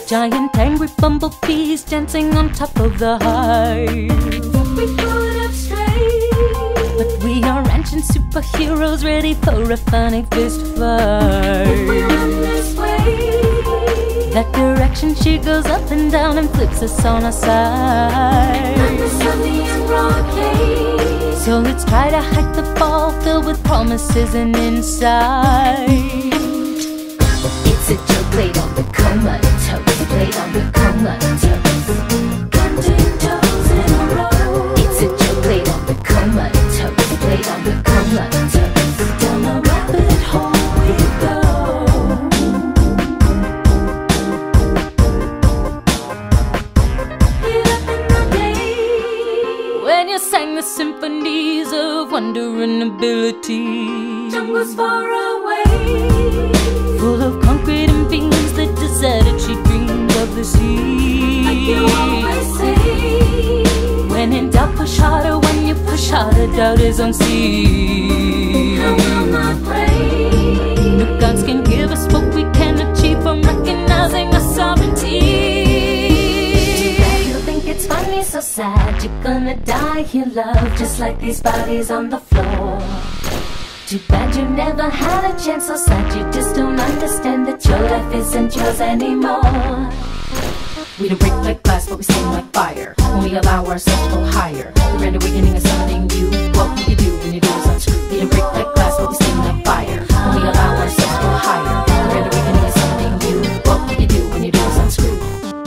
Giant angry bumblebees dancing on top of the hive. We put up straight, but we are ancient superheroes ready for a funny fist fight. we run this way. That direction she goes up and down and flips us on our side. Under sunny and broad. So let's try to hide the ball filled with promises and insight. It's a joke played on the Comatose, played on the Comatose. Counting toes in a row. It's a joke played on the Comatose, played on the Comatose. Down the rabbit hole we go. Get up in the day When you sang the symphonies of wonder and ability, jungles far away. full of concrete and beams that deserted, she dreamed of the sea. Like you always say, when in doubt, push harder. When you push harder, doubt is unseen. no will not break. No gods can give us what we can achieve from recognizing our sovereignty. You think it's funny, so sad. You're gonna die here, love, just like these bodies on the floor. Too bad you never had a chance, so sad you just don't understand that your life isn't yours anymore. We don't break like glass, but we sting like fire. When we allow ourselves to go higher, the grand awakening is something new. What will you do when your doors unscrew? We don't break like glass, but we sting like fire. When we allow ourselves to go higher, the grand awakening is something new. What will you do when your doors unscrew?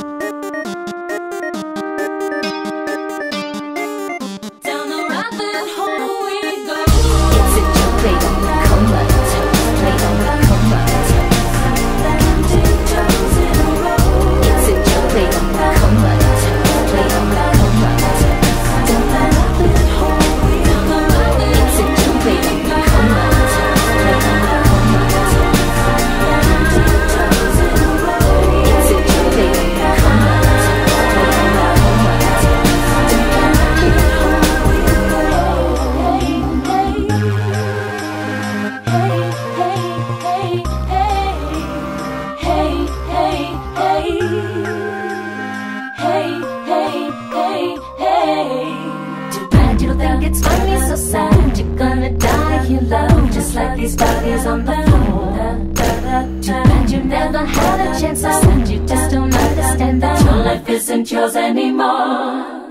Down the rabbit hole we go. It's a joke played on the Comatose, played on the Comatose. Counting toes in a row. It's a joke played on the Comatose, played on the Comatose. Down the rabbit hole we go. It's a joke played on the Comatose, played on the Comatose. Counting toes in a row. It's a joke played on the Comatose, played on the Comatose. Down the rabbit hole we go. Too bad you don't think it's funny, so sad. You're gonna die here, love, just like these bodies on the floor. Too bad you never had a chance, so sad you just don't understand that your life isn't yours anymore.